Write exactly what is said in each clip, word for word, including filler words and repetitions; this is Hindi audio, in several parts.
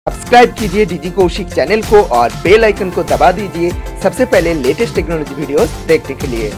सब्सक्राइब कीजिए डीजी कौशिक चैनल को और बेल आइकन को दबा दीजिए सबसे पहले लेटेस्ट टेक्नोलॉजी वीडियोस देखने के लिए।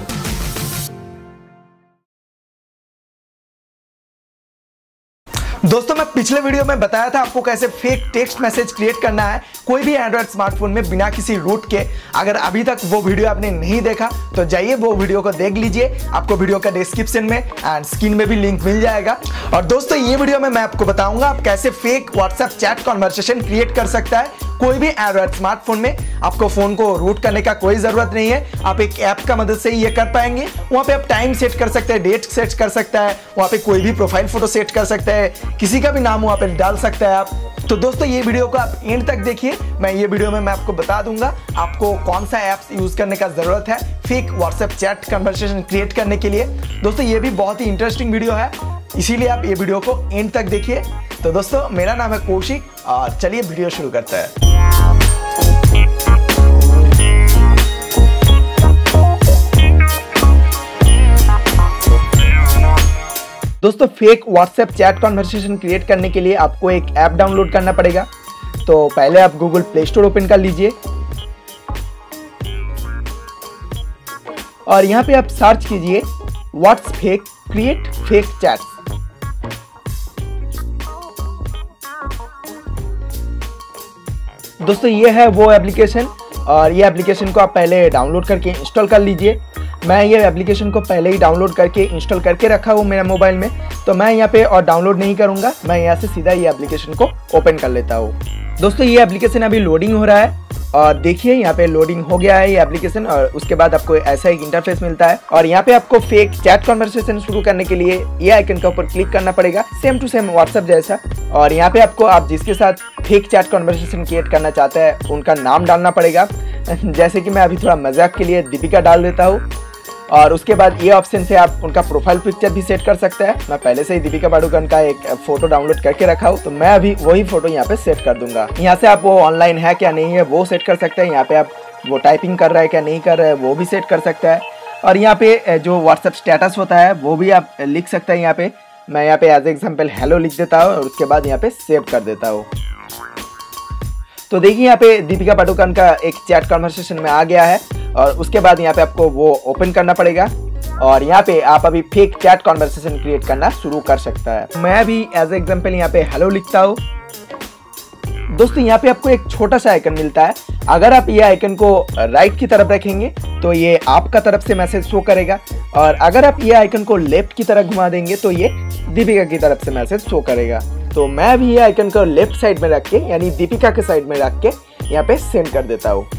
दोस्तों मैं पिछले वीडियो में बताया था आपको कैसे फेक टेक्स्ट मैसेज क्रिएट करना है कोई भी एंड्रॉइड स्मार्टफोन में बिना किसी रूट के। अगर अभी तक वो वीडियो आपने नहीं देखा तो जाइए वो वीडियो को देख लीजिए, आपको वीडियो का डिस्क्रिप्शन में एंड स्क्रीन में भी लिंक मिल जाएगा। और दोस्तों ये वीडियो में मैं आपको बताऊंगा आप कैसे fake WhatsApp chat conversation create कर सकता है कोई भी एंड्रॉइड स्मार्टफोन में। आपको फोन को रूट करने का कोई जरूरत नहीं है, आप एक ऐप का मदद से ही ये कर पाएंगे। वहां पे आप टाइम सेट कर सकते हैं, डेट सेट कर सकता है, वहां पे कोई भी प्रोफाइल फोटो सेट कर सकते हैं, किसी का भी नाम वहां पे डाल सकता है आप। तो दोस्तों ये वीडियो को आप एंड तक देखिए, मैं ये वीडियो में मैं आपको बता दूंगा आपको कौन सा ऐप्स यूज करने का जरूरत है fake WhatsApp chat conversation create करने के लिए। दोस्तों ये भी बहुत ही इंटरेस्टिंग वीडियो है, इसीलिए आप ये वीडियो को एंड तक देखिए। तो दोस्तों मेरा नाम है कौशिक और चलिए वीडियो शुरू करते हैं। दोस्तों fake WhatsApp chat conversation create करने के लिए आपको एक ऐप डाउनलोड करना पड़ेगा। तो पहले आप गूगल प्ले स्टोर ओपन कर लीजिए और यहाँ पे आप सर्च कीजिए whats fake create fake chats. दोस्तों ये है वो एप्लीकेशन और ये एप्लीकेशन को आप पहले डाउनलोड करके इंस्टॉल कर लीजिए। मैं ये एप्लीकेशन को पहले ही डाउनलोड करके इंस्टॉल करके रखा हूँ मेरे मोबाइल में, तो मैं यहाँ पे और डाउनलोड नहीं करूँगा, मैं यहाँ से सीधा ये एप्लीकेशन को ओपन कर लेता हूँ। दोस्तों ये एप्लीकेशन अभी लोडिंग हो रहा है और देखिए यहाँ पे लोडिंग हो गया है ये एप्लीकेशन और उसके बाद आपको ऐसा एक इंटरफेस मिलता है और यहाँ पे आपको फेक चैट कॉन्वर्सेशन शुरू करने के लिए ये आइकन के ऊपर क्लिक करना पड़ेगा, सेम टू सेम व्हाट्सएप जैसा। और यहाँ पे आपको आप जिसके साथ फेक चैट कॉन्वर्सेशन क्रिएट करना चाहते हैं उनका नाम डालना पड़ेगा। जैसे कि मैं अभी थोड़ा मजाक के लिए दीपिका डाल देता हूँ और उसके बाद ये ऑप्शन से आप उनका प्रोफाइल पिक्चर भी सेट कर सकते हैं। मैं पहले से ही दीपिका पादुकोण का एक फोटो डाउनलोड करके रखा हूँ, तो मैं अभी वही फोटो यहाँ पे सेट कर दूंगा। यहाँ से आप वो ऑनलाइन है क्या नहीं है वो सेट कर सकते हैं, यहाँ पे आप वो टाइपिंग कर रहा है क्या नहीं कर रहा है वो भी सेट कर सकता है। और यहाँ पे जो व्हाट्सएप स्टेटस होता है वो भी आप लिख सकते हैं। यहाँ पे मैं यहाँ पे एज एग्जाम्पल हेलो लिख देता हूँ और उसके बाद यहाँ पे सेव कर देता हूँ। तो देखिए यहाँ पे दीपिका पादुकोण का एक चैट कन्वर्सेशन में आ गया है और उसके बाद यहाँ पे आपको वो ओपन करना पड़ेगा और यहाँ पे आप अभी फेक चैट कन्वर्सेशन क्रिएट करना शुरू कर सकता है। मैं भी एज एग्जांपल यहाँ पे हेलो लिखता हूँ। दोस्तों यहाँ पे आपको एक छोटा सा आइकन मिलता है, अगर आप ये आइकन को राइट की तरफ रखेंगे तो ये आपका तरफ से मैसेज शो करेगा और अगर आप ये आइकन को लेफ्ट की तरफ घुमा देंगे तो ये दीपिका की तरफ से मैसेज शो करेगा। तो मैं भी ये आइकन को लेफ्ट साइड में रख के यानी दीपिका के साइड में रख के यहाँ पे सेंड कर देता हूँ।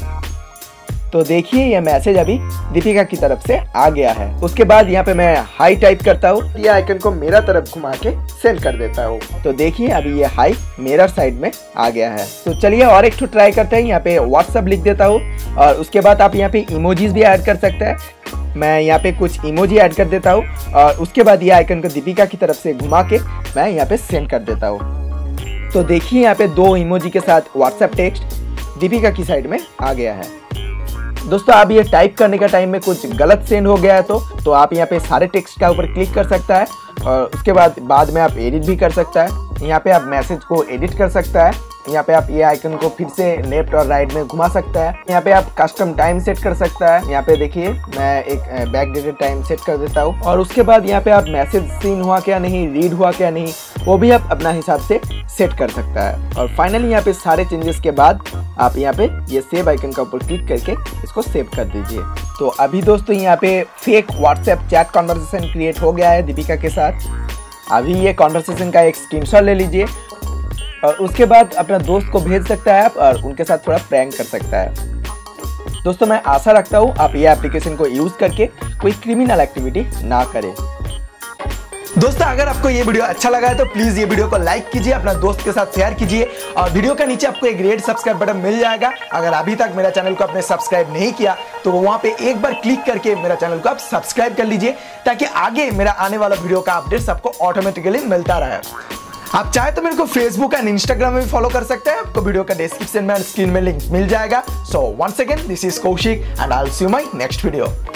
तो देखिए ये मैसेज अभी दीपिका की तरफ से आ गया है। उसके बाद यहाँ पे मैं हाई टाइप करता हूँ, ये आइकन को मेरा तरफ घुमा के सेंड कर देता हूँ। तो देखिए अभी ये हाई मेरा साइड में आ गया है। तो चलिए और एक ट्राई करते हैं, यहाँ पे व्हाट्सएप लिख देता हूँ और उसके बाद आप यहाँ पे इमोजीज भी ऐड कर सकते हैं। मैं यहाँ पे कुछ इमोजी ऐड कर देता हूँ और उसके बाद ये आइकन को दीपिका की तरफ से घुमा के मैं यहाँ पे सेंड कर देता हूँ। तो देखिए यहाँ पे दो इमोजी के साथ व्हाट्सएप टेक्स्ट दीपिका की साइड में आ गया है। दोस्तों आप ये टाइप करने का टाइम में कुछ गलत सेंड हो गया है तो तो आप यहाँ पे सारे टेक्स्ट का ऊपर क्लिक कर सकता है और उसके बाद बाद में आप एडिट भी कर सकता है। यहाँ पे आप मैसेज को एडिट कर सकता है, यहाँ पे आप ये आइकन को फिर से लेफ्ट और राइट में घुमा सकता है। यहाँ पे आप कस्टम टाइम सेट कर सकता है। यहाँ पे देखिए मैं एक बैकडेटेड टाइम सेट कर देता हूँ और उसके बाद यहाँ पे आप मैसेज सीन हुआ क्या नहीं, रीड हुआ क्या नहीं वो भी आप अपना हिसाब से सेट कर सकता है। और फाइनली यहाँ पे सारे चेंजेस के बाद आप यहाँ पे ये सेव आइकन का ऊपर क्लिक करके इसको सेव कर दीजिए। तो अभी दोस्तों यहाँ पे fake WhatsApp chat conversation create हो गया है दीपिका के साथ। अभी ये कॉन्वर्सेशन का एक स्क्रीनशॉट ले लीजिए और उसके बाद अपना दोस्त को भेज सकता है आप और उनके साथ थोड़ा प्रैंक कर सकता है। दोस्तों मैं आशा रखता हूँ आप ये एप्लीकेशन को यूज करके कोई क्रिमिनल एक्टिविटी ना करें। दोस्तों अगर आपको ये वीडियो अच्छा लगा है तो प्लीज ये वीडियो को लाइक कीजिए, अपना दोस्त के साथ शेयर कीजिए और वीडियो के नीचे आपको एक रेड सब्सक्राइब बटन मिल जाएगा। अगर अभी तक मेरा चैनल को आपने सब्सक्राइब नहीं किया तो वहां पे एक बार क्लिक करके मेरा चैनल को आप सब्सक्राइब कर लीजिए ताकि आगे मेरा आने वाला वीडियो का अपडेट आपको ऑटोमेटिकली मिलता रहे। आप चाहे तो मेरे को फेसबुक एंड इंस्टाग्राम में भी फॉलो कर सकते हैं, आपको वीडियो का डिस्क्रिप्शन में स्क्रीन में लिंक मिल जाएगा। So once again this is Kaushik and I will see you my next video.